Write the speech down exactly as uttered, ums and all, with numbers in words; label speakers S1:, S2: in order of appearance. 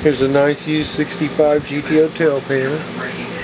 S1: Here's a nice used sixty-five G T O tail painter.